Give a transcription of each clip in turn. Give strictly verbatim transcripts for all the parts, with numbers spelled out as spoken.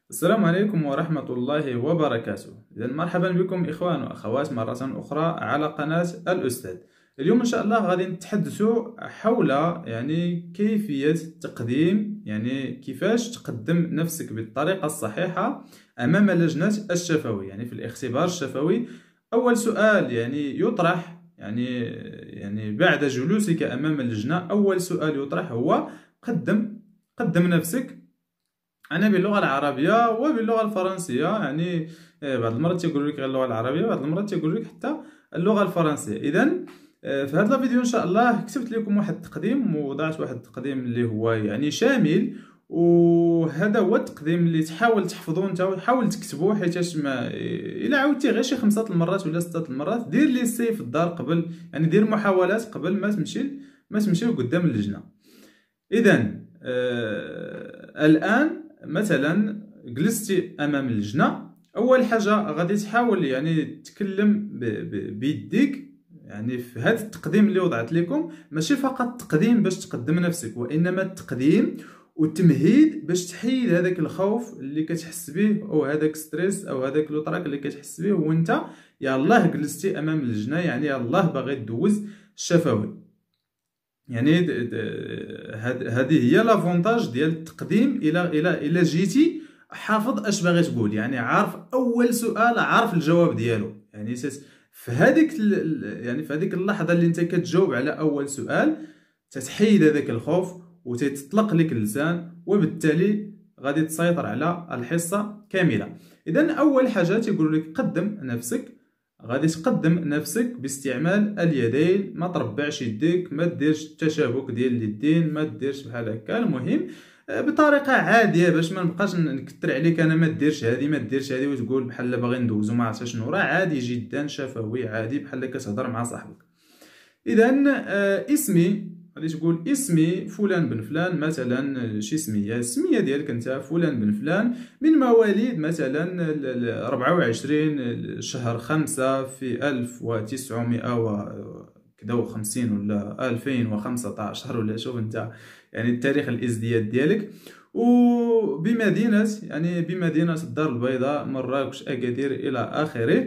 السلام عليكم ورحمة الله وبركاته. إذا مرحبا بكم إخوان وأخوات مرة أخرى على قناة الأستاذ. اليوم إن شاء الله غادي نتحدثوا حول يعني كيفية تقديم يعني كيفاش تقدم نفسك بالطريقة الصحيحة أمام لجنة الشفوي، يعني في الاختبار الشفوي. أول سؤال يعني يطرح يعني يعني بعد جلوسك أمام اللجنة، أول سؤال يطرح هو قدم قدم نفسك. انا باللغه العربيه وباللغه الفرنسيه، يعني آه، بعض المرات تيقول لك غير اللغه العربيه، بعض المرات تيقول لك حتى اللغه الفرنسيه. اذا في هذا الفيديو ان شاء الله كتبت لكم واحد التقديم، ووضعت واحد التقديم اللي هو يعني شامل، وهذا هو التقديم اللي تحاول تحفظوه انت وتحاول تكتبوه، حيت ما الا عاودتي غير شي خمسه المرات ولا سته المرات دير لي السي في الدار قبل، يعني دير محاولات قبل ما تمشي ما تمشيو قدام اللجنه. اذا آه الان مثلا جلستي امام اللجنه، اول حاجه غادي تحاول يعني تتكلم بيديك. يعني في هذا التقديم اللي وضعت لكم ماشي فقط تقديم باش تقدم نفسك، وانما التقديم والتمهيد باش تحيد هذاك الخوف اللي كتحس به، او هذاك ستريس او هذاك لوطراك اللي كتحس به وانت يلاه جلستي امام اللجنه، يعني يلاه باغي دوز الشفوي. يعني هذه هي لافونتاج ديال التقديم. الى الى الى جيتي حافظ اش باغي تقول، يعني عارف اول سؤال عارف الجواب ديالو، يعني في هذيك يعني في هذيك اللحظه اللي انت كتجاوب على اول سؤال تتحيد هذاك الخوف وتطلق لك اللسان، وبالتالي غادي تسيطر على الحصه كامله. اذا اول حاجه تيقول لك قدم نفسك، غادي تقدم نفسك باستعمال اليدين، ما تربعش يديك، ما ديرش التشابك ديال اليدين، ما ديرش بحال هكا. المهم بطريقه عاديه باش ما نبقاش نكثر عليك انا ما ديرش هذه ما ديرش هذه وتقول بحال باغي ندوزو ما عرفتش شنو، راه عادي جدا شفوي عادي بحال كتهضر مع صاحبك. اذا اسمي غادي تقول اسمي فلان بن فلان، مثلا شي سميه السميه ديالك انت فلان بن فلان، من مواليد مثلا أربعة وعشرين شهر خمسة في ألف وتسعمائة وكذا وخمسين ولا ألفين وخمسة عشر، ولا شوف انت يعني التاريخ الازدياد ديالك، وبمدينه يعني بمدينه الدار البيضاء، مراكش، اكادير الى اخره.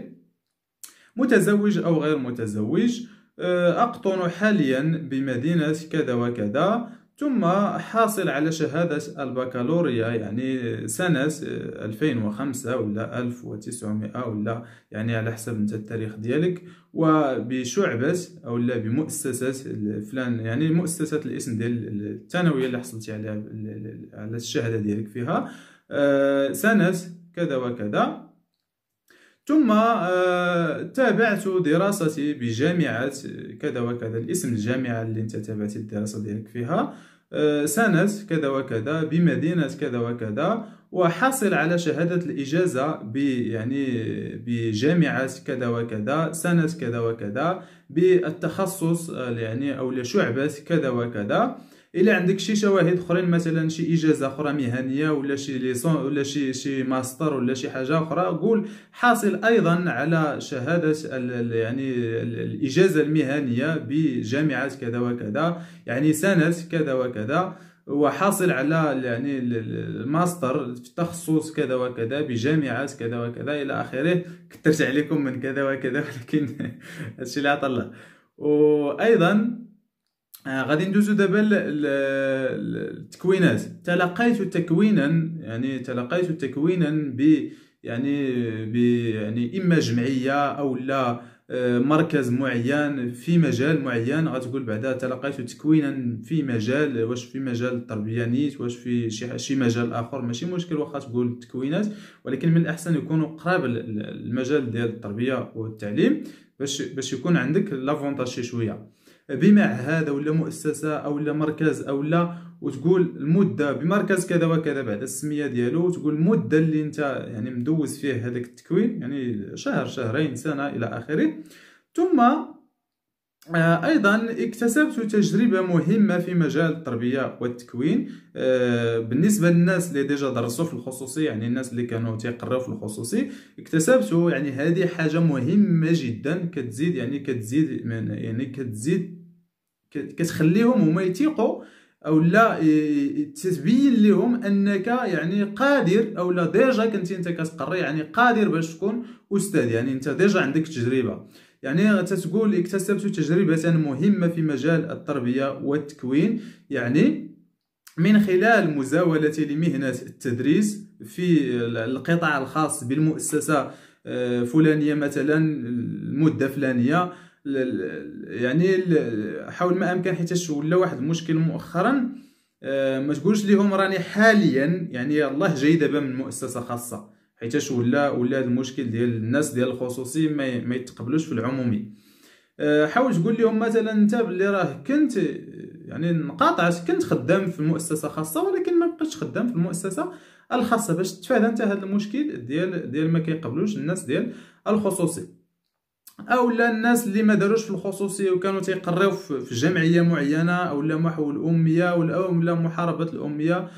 متزوج او غير متزوج، أقطن حاليا بمدينة كذا وكذا، ثم حاصل على شهادة البكالوريا يعني سنة ألفين وخمسة ولا ألف وتسعمائة ولا يعني على حسب انت التاريخ ديالك، وبشعبة أو لا بمؤسسة فلان، يعني مؤسسة الاسم ديال الثانوية اللي حصلتي على على الشهادة ديالك فيها سنة كذا وكذا. ثم تابعت دراستي بجامعة كذا وكذا، الاسم الجامعة اللي انت تابعتي الدراسة ديالك فيها سنة كذا وكذا بمدينة كذا وكذا، وحاصل على شهادة الإجازة ب يعني بجامعة كذا وكذا سنة كذا وكذا بالتخصص يعني أو لشعبة كذا وكذا. الا عندك شي شواهد اخرين، مثلا شي اجازه اخرى مهنيه ولا شي ليسون ولا شي شي ماستر ولا شي حاجه اخرى، قول حاصل ايضا على شهاده يعني الاجازه المهنيه بجامعه كذا وكذا، يعني سنه كذا وكذا، وحاصل على يعني الماستر في تخصص كذا وكذا بجامعه كذا وكذا الى اخره. كثرت عليكم من كذا وكذا، ولكن هادشي اللي عطا الله. وايضا آه غادي ندوزو دابا التكوينات. تلقيت تكوينا، يعني تلقيت تكوينا ب يعني ب يعني اما جمعيه او لا آه مركز معين في مجال معين. غتقول بعدا تلقيت تكوينا في مجال، واش في مجال التربيه نيت، واش في شي شي مجال اخر، ماشي مشكل واخا تقول التكوينات، ولكن من الاحسن يكونوا قراب المجال ديال التربيه والتعليم باش باش يكون عندك لافونتاج شي شويه. بمعهد او لا مؤسسه او لا مركز او لا، وتقول المده بمركز كذا وكذا بعد السميه ديالو، وتقول المده اللي انت يعني مدوز فيه هذاك التكوين، يعني شهر شهرين سنه الى اخره. ثم ايضا اكتسبت تجربه مهمه في مجال التربيه والتكوين. بالنسبه للناس اللي ديجا درسوا في الخصوصي، يعني الناس اللي كانوا تيقراو في الخصوصي، اكتسبت يعني هذه حاجه مهمه جدا، كتزيد يعني كتزيد من يعني كتزيد كتخليهم هما يثيقوا او لا تبين لهم انك يعني قادر، او لا ديجا كنتي انت كتقري يعني قادر باش تكون استاذ، يعني انت ديجا عندك تجربه. يعني تتقول اكتسبت تجربه مهمه في مجال التربيه والتكوين، يعني من خلال مزاولتي لمهنه التدريس في القطاع الخاص بالمؤسسه فلانيه مثلا المده فلانيه، يعني حاول ما امكن، حيت ولا واحد المشكل مؤخرا ما تقولش لهم راني حاليا يعني الله جاي دابا من مؤسسه خاصه، حيت ولا ولا هذا المشكل ديال الناس ديال الخصوصي ما, ما يتقبلوش في العمومي. حاول تقول لهم مثلا انت باللي راه كنت يعني انقطعت، كنت خدام في مؤسسه خاصه ولكن ما بقيتش خدام في المؤسسه الخاصه، باش تفادى انت هذا المشكل ديال ديال ما كيقبلوش الناس ديال الخصوصي. او لا الناس اللي ما داروش في الخصوصيه وكانوا تيقريو في جمعيه معينه، او لا محو الاميه ولا محاربه الاميه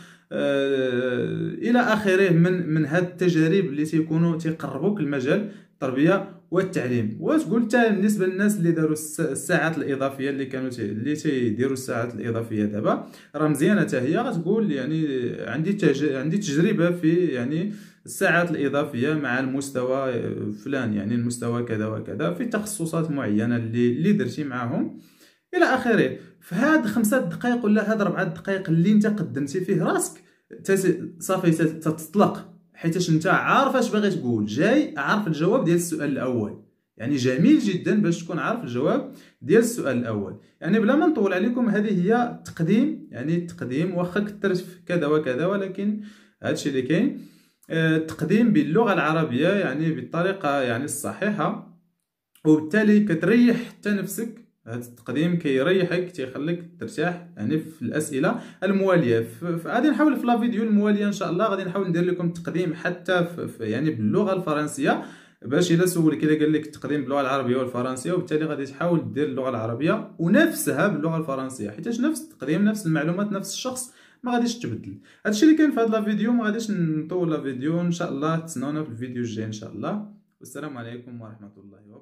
آه الى اخره من من هاد التجارب اللي تيكونوا تيقربوك المجال التربيه والتعليم. وتقول حتى بالنسبه للناس اللي داروا الساعات الاضافيه اللي كانوا تي اللي تيديروا الساعات الاضافيه دابا راه مزيانه حتى هي، غتقول يعني عندي تج... عندي تجربه في يعني الساعات الإضافية مع المستوى فلان، يعني المستوى كذا وكذا في تخصصات معينة اللي اللي درتي معاهم إلى آخره. في هاد خمسة دقائق ولا هاد ربعة دقائق اللي انت قدمتي فيه راسك صافي تتطلق، حيتاش انت عارف اش باغي تقول، جاي عارف الجواب ديال السؤال الأول. يعني جميل جدا باش تكون عارف الجواب ديال السؤال الأول. يعني بلا ما نطول عليكم، هذه هي التقديم، يعني التقديم واخا كثرت كذا وكذا، ولكن هادشي اللي كاين. التقديم باللغة العربية يعني بالطريقة يعني الصحيحة، وبالتالي كتريح حتى نفسك. هذا التقديم كيريحك، تيخليك ترتاح يعني في الأسئلة الموالية. غادي نحاول في لا فيديو الموالية ان شاء الله غادي نحاول ندير لكم التقديم حتى في يعني باللغة الفرنسية، باش الا سولك الا قال لك التقديم باللغة العربية والفرنسية، وبالتالي غادي تحاول دير اللغة العربية ونفسها باللغة الفرنسية، حيت نفس التقديم نفس المعلومات نفس الشخص ما غاديش تبدل. هادشي اللي كاين في هاد لا فيديو، ما غاديش نطول لا فيديو، ان شاء الله تسناونا في الفيديو الجاي ان شاء الله. والسلام عليكم ورحمه الله وبركاته.